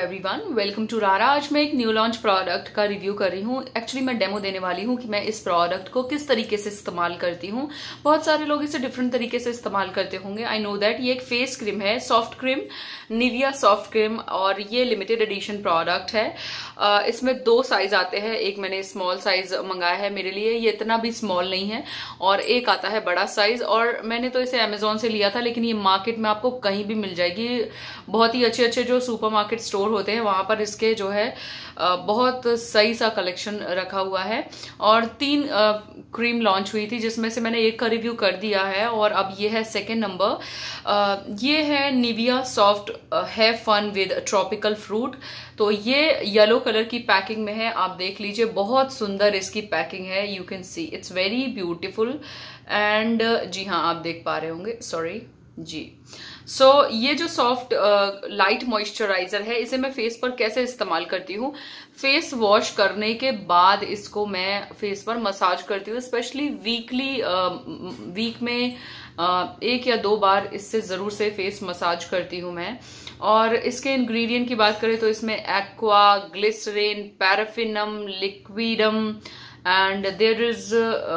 Everyone, welcome to रारा। आज मैं एक न्यू लॉन्च प्रोडक्ट का रिव्यू कर रही हूँ। एक्चुअली मैं डेमो देने वाली हूँ कि मैं इस प्रोडक्ट को किस तरीके से इस्तेमाल करती हूँ। बहुत सारे लोग इसे डिफरेंट तरीके से इस्तेमाल करते होंगे, आई नो दैट। ये एक फेस क्रीम है, soft cream, Nivea soft cream, और ये लिमिटेड एडिशन प्रोडक्ट है। इसमें 2 साइज आते हैं। एक मैंने स्मॉल साइज मंगाया है मेरे लिए, ये इतना भी स्मॉल नहीं है, और एक आता है बड़ा साइज। और मैंने तो इसे अमेजोन से लिया था, लेकिन ये मार्केट में आपको कहीं भी मिल जाएगी। बहुत ही अच्छे अच्छे जो सुपरमार्केट स्टोर होते हैं वहां पर इसके जो है बहुत सही सा कलेक्शन रखा हुआ है। और 3 क्रीम लॉन्च हुई थी, जिसमें से मैंने एक का रिव्यू कर दिया है, और अब ये है सेकेंड नंबर। ये है Nivea soft have fun with tropical fruit. तो ये येलो कलर की पैकिंग में है, आप देख लीजिए, बहुत सुंदर इसकी पैकिंग है। You can see it's very beautiful. And जी हाँ, आप देख पा रहे होंगे, सॉरी जी। सो ये जो सॉफ्ट लाइट मॉइस्चराइजर है, इसे मैं फेस पर कैसे इस्तेमाल करती हूँ। फेस वॉश करने के बाद इसको मैं फेस पर मसाज करती हूँ, स्पेशली वीक में 1 या 2 बार इससे जरूर से फेस मसाज करती हूँ मैं। और इसके इंग्रेडिएंट की बात करें तो इसमें aqua, glycerin, paraffinum, liquidum, and there is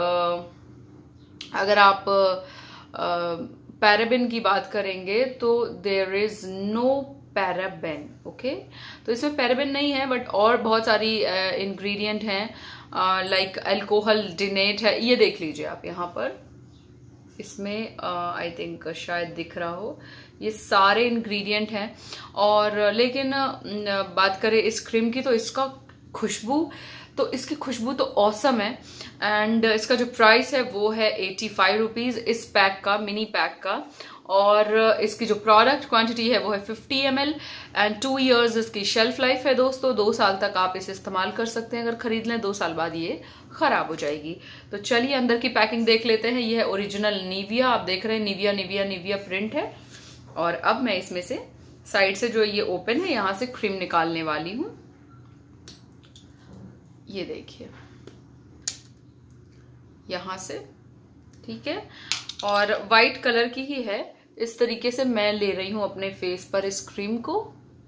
अगर आप पैराबेन की बात करेंगे तो there is no paraben, okay. तो इसमें पैराबेन नहीं है, बट और बहुत सारी इंग्रेडिएंट हैं, लाइक अल्कोहल डिनेट है। ये देख लीजिए आप यहाँ पर, इसमें आई थिंक शायद दिख रहा हो, ये सारे इंग्रेडिएंट हैं। और लेकिन बात करें इस क्रीम की, तो इसका खुशबू, तो इसकी खुशबू तो ऑसम है। एंड इसका जो प्राइस है वो है 85 रुपीज इस पैक का, मिनी पैक का। और इसकी जो प्रोडक्ट क्वांटिटी है वो है 50 ml, एंड 2 years इसकी शेल्फ लाइफ है दोस्तों। 2 साल तक आप इसे इस्तेमाल कर सकते हैं। अगर खरीद लें 2 साल बाद ये खराब हो जाएगी। तो चलिए अंदर की पैकिंग देख लेते हैं। ये है ओरिजिनल निविया, आप देख रहे हैं निविया निविया निविया प्रिंट है। और अब मैं इसमें से साइड से जो ये ओपन है, यहां से क्रीम निकालने वाली हूं। ये देखिए यहां से, ठीक है। और वाइट कलर की ही है। इस तरीके से मैं ले रही हूं अपने फेस पर इस क्रीम को,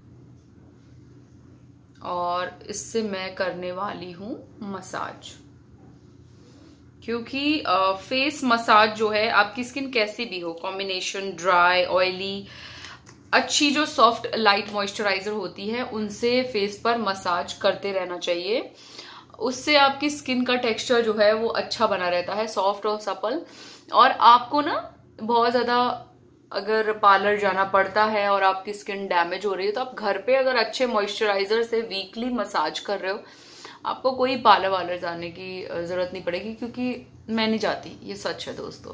और इससे मैं करने वाली हूं मसाज। क्योंकि फेस मसाज जो है, आपकी स्किन कैसी भी हो, कॉम्बिनेशन ड्राई, ऑयली, अच्छी जो सॉफ्ट लाइट मॉइस्चराइजर होती है, उनसे फेस पर मसाज करते रहना चाहिए। उससे आपकी स्किन का टेक्सचर जो है वो अच्छा बना रहता है, सॉफ्ट और सपल। और आपको ना बहुत ज्यादा अगर पार्लर जाना पड़ता है और आपकी स्किन डैमेज हो रही है, तो आप घर पे अगर अच्छे मॉइस्चराइजर से वीकली मसाज कर रहे हो, आपको कोई पार्लर वालर जाने की जरूरत नहीं पड़ेगी। क्योंकि मैं नहीं जाती, ये सच है दोस्तों।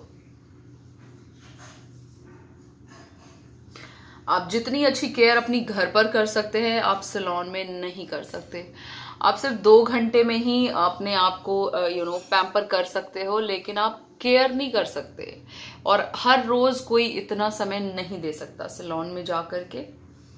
आप जितनी अच्छी केयर अपनी घर पर कर सकते हैं, आप सैलून में नहीं कर सकते। आप सिर्फ 2 घंटे में ही अपने आप को पैम्पर कर सकते हो, लेकिन आप केयर नहीं कर सकते। और हर रोज कोई इतना समय नहीं दे सकता सैलून में जाकर के।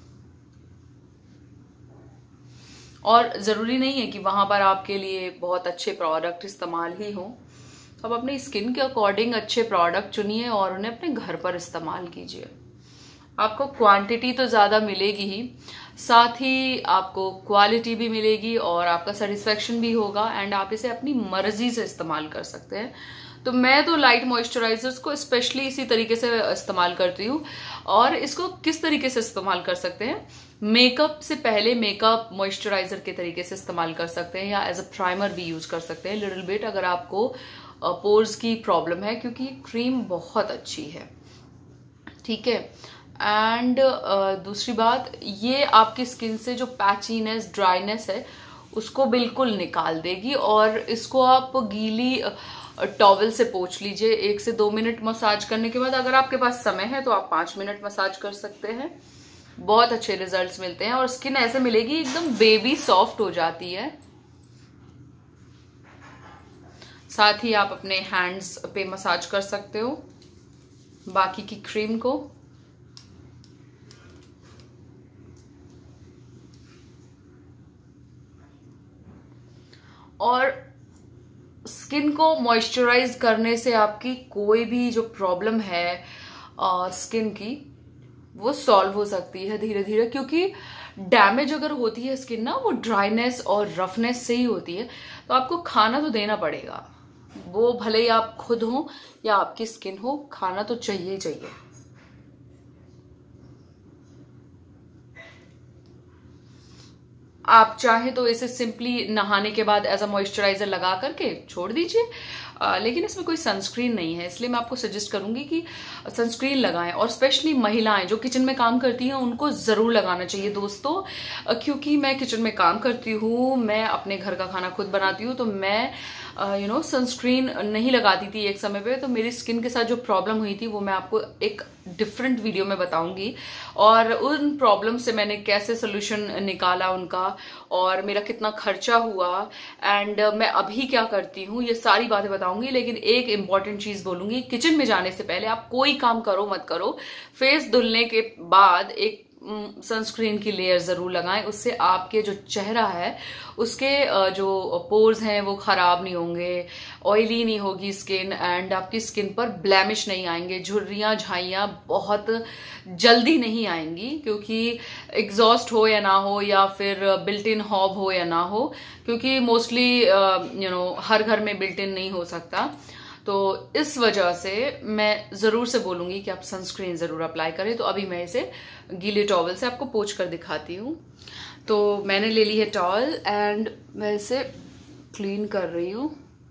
और जरूरी नहीं है कि वहां पर आपके लिए बहुत अच्छे प्रोडक्ट इस्तेमाल ही हो। आप अपनी स्किन के अकॉर्डिंग अच्छे प्रोडक्ट चुनिए और उन्हें अपने घर पर इस्तेमाल कीजिए। आपको क्वांटिटी तो ज्यादा मिलेगी ही, साथ ही आपको क्वालिटी भी मिलेगी, और आपका सेटिस्फेक्शन भी होगा। एंड आप इसे अपनी मर्जी से इस्तेमाल कर सकते हैं। तो मैं तो लाइट मॉइस्चराइजर्स को स्पेशली इसी तरीके से इस्तेमाल करती हूँ। और इसको किस तरीके से इस्तेमाल कर सकते हैं, मेकअप से पहले मेकअप मॉइस्चराइजर के तरीके से इस्तेमाल कर सकते हैं, या एज अ प्राइमर भी यूज कर सकते हैं लिटिल बिट, अगर आपको पोर्स की प्रॉब्लम है। क्योंकि ये क्रीम बहुत अच्छी है, ठीक है। एंड दूसरी बात, ये आपकी स्किन से जो पैचीनेस, ड्राइनेस है, उसको बिल्कुल निकाल देगी। और इसको आप गीली टॉवल से पोंछ लीजिए 1 से 2 मिनट मसाज करने के बाद। अगर आपके पास समय है तो आप 5 मिनट मसाज कर सकते हैं। बहुत अच्छे रिजल्ट्स मिलते हैं, और स्किन ऐसे मिलेगी एकदम बेबी सॉफ्ट हो जाती है। साथ ही आप अपने हैंड्स पे मसाज कर सकते हो बाकी की क्रीम को। और स्किन को मॉइस्चराइज करने से आपकी कोई भी जो प्रॉब्लम है स्किन की, वो सॉल्व हो सकती है धीरे धीरे, क्योंकि डैमेज अगर होती है स्किन ना, वो ड्राइनेस और रफनेस से ही होती है। तो आपको खाना तो देना पड़ेगा, वो भले ही आप खुद हो या आपकी स्किन हो, खाना तो चाहिए ही चाहिए। आप चाहें तो इसे सिंपली नहाने के बाद एज अ मॉइस्चराइजर लगा करके छोड़ दीजिए, लेकिन इसमें कोई सनस्क्रीन नहीं है, इसलिए मैं आपको सजेस्ट करूंगी कि सनस्क्रीन लगाएं। और स्पेशली महिलाएं जो किचन में काम करती हैं उनको जरूर लगाना चाहिए दोस्तों, क्योंकि मैं किचन में काम करती हूँ, मैं अपने घर का खाना खुद बनाती हूँ, तो मैं सनस्क्रीन नहीं लगाती थी एक समय पे। तो मेरी स्किन के साथ जो प्रॉब्लम हुई थी वो मैं आपको एक डिफरेंट वीडियो में बताऊंगी, और उन प्रॉब्लम से मैंने कैसे सोल्यूशन निकाला उनका, और मेरा कितना खर्चा हुआ, एंड मैं अभी क्या करती हूँ, ये सारी बातें बताऊंगी। लेकिन एक इंपॉर्टेंट चीज बोलूंगी, किचन में जाने से पहले आप कोई काम करो मत करो, फेस धुलने के बाद एक सनस्क्रीन की लेयर जरूर लगाएं। उससे आपके जो चेहरा है उसके जो पोर्स हैं वो खराब नहीं होंगे, ऑयली नहीं होगी स्किन, एंड आपकी स्किन पर ब्लैमिश नहीं आएंगे, झुर्रियां झाइयां बहुत जल्दी नहीं आएंगी, क्योंकि एग्जॉस्ट हो या ना हो, या फिर बिल्ट इन हॉब हो या ना हो, क्योंकि मोस्टली हर घर में बिल्ट इन नहीं हो सकता। तो इस वजह से मैं जरूर से बोलूंगी कि आप सनस्क्रीन जरूर अप्लाई करें। तो अभी मैं इसे गीले टॉवल से आपको पोंछ कर दिखाती हूँ। तो मैंने ले ली है टॉवल एंड मैं इसे क्लीन कर रही हूँ।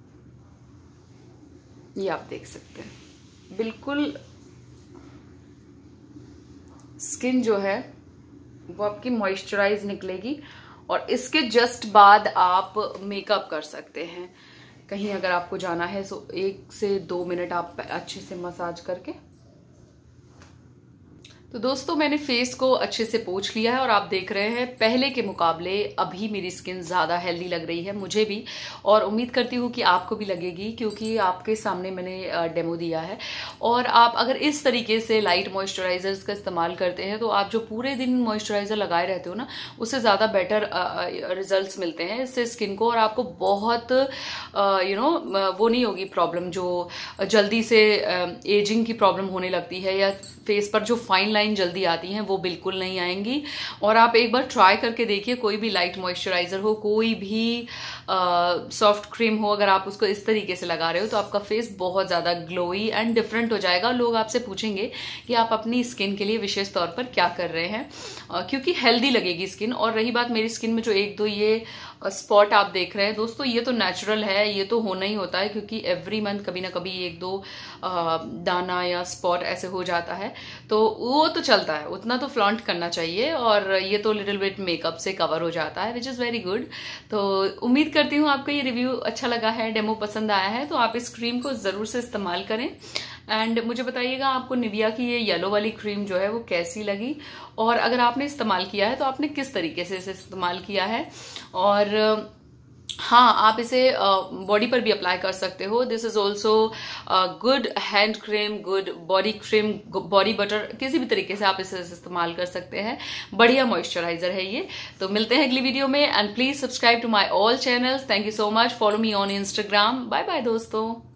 ये आप देख सकते हैं, बिल्कुल स्किन जो है वो आपकी मॉइस्चराइज निकलेगी, और इसके जस्ट बाद आप मेकअप कर सकते हैं। कहीं अगर आपको जाना है तो 1 से 2 मिनट आप अच्छे से मसाज करके। तो दोस्तों मैंने फेस को अच्छे से पोंछ लिया है, और आप देख रहे हैं पहले के मुकाबले अभी मेरी स्किन ज़्यादा हेल्दी लग रही है मुझे भी, और उम्मीद करती हूँ कि आपको भी लगेगी, क्योंकि आपके सामने मैंने डेमो दिया है। और आप अगर इस तरीके से लाइट मॉइस्चराइजर्स का इस्तेमाल करते हैं तो आप जो पूरे दिन मॉइस्चराइजर लगाए रहते हो ना, उससे ज़्यादा बेटर रिजल्ट्स मिलते हैं इससे स्किन को, और आपको बहुत वो नहीं होगी प्रॉब्लम जो जल्दी से एजिंग की प्रॉब्लम होने लगती है, या फेस पर जो फाइन लाइन जल्दी आती हैं वो बिल्कुल नहीं आएंगी। और आप एक बार ट्राई करके देखिए, कोई भी लाइट मॉइस्चराइजर हो, कोई भी सॉफ्ट क्रीम हो, अगर आप उसको इस तरीके से लगा रहे हो तो आपका फेस बहुत ज़्यादा ग्लोई एंड डिफरेंट हो जाएगा। लोग आपसे पूछेंगे कि आप अपनी स्किन के लिए विशेष तौर पर क्या कर रहे हैं, क्योंकि हेल्दी लगेगी स्किन। और रही बात मेरी स्किन में जो 1-2 ये स्पॉट आप देख रहे हैं दोस्तों, ये तो नेचुरल है, ये तो होना ही होता है, क्योंकि एवरी मंथ कभी ना कभी 1-2 दाना या स्पॉट ऐसे हो जाता है, तो वो तो चलता है, उतना तो फ्लॉन्ट करना चाहिए, और ये तो लिटिल बिट मेकअप से कवर हो जाता है, विच इज़ वेरी गुड। तो उम्मीद करती हूँ आपको ये रिव्यू अच्छा लगा है, डेमो पसंद आया है, तो आप इस क्रीम को ज़रूर से इस्तेमाल करें। एंड मुझे बताइएगा आपको निविया की ये येलो वाली क्रीम जो है वो कैसी लगी, और अगर आपने इस्तेमाल किया है तो आपने किस तरीके से इसे इस्तेमाल किया है। और हाँ, आप इसे बॉडी पर भी अप्लाई कर सकते हो। This is also good hand cream, good body cream, body butter, किसी भी तरीके से आप इसे इस्तेमाल कर सकते हैं। बढ़िया मॉइस्चराइजर है ये। तो मिलते हैं अगली वीडियो में, and please subscribe to my all channels. Thank you so much. Follow me on Instagram. Bye bye दोस्तों।